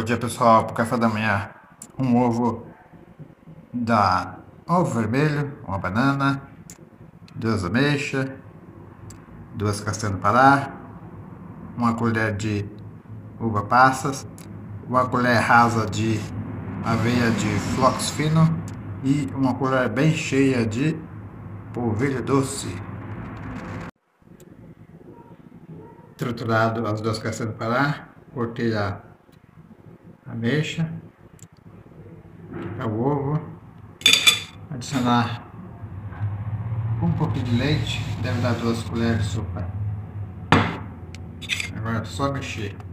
dia, pessoal, para o café da manhã. Um ovo ovo vermelho, uma banana, 2 ameixas, 2 castanhas do Pará, uma colher de uva passas, uma colher rasa de aveia de flocos fino e uma colher bem cheia de polvilho doce. Triturado as 2 castanhas do Pará, cortei a ameixa, o ovo, adicionar um pouquinho de leite, deve dar 2 colheres de sopa. Agora é só mexer.